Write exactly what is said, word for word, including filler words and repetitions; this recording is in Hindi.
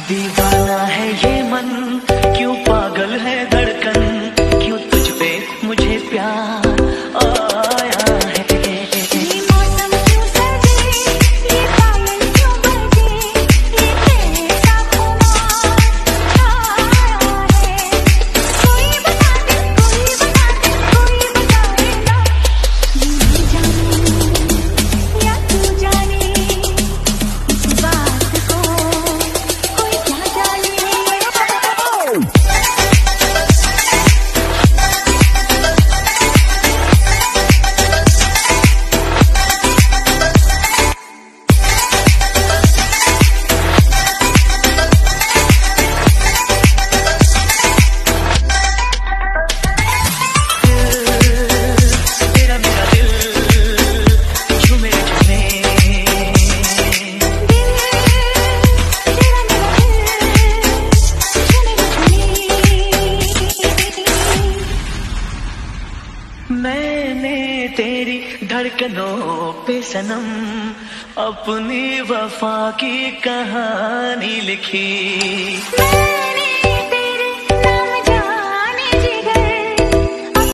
दीवाना है ये मन, क्यों पागल है धड़कन, क्यों तुझ पे मुझे प्यार आया है। ये मौसम क्यों सर्दी, ये पायल क्यों बरदी, ये कैसा खुमार आया है। कोई बता दे, कोई बता दे, कोई बताए ना। मैं जानूं या तू जाने, इस बात को कोई क्या जाने। तेरा मेरा दिल झूमे झूमे, मैंने तेरी धड़कनों पे सनम अपनी वफा की कहानी लिखी।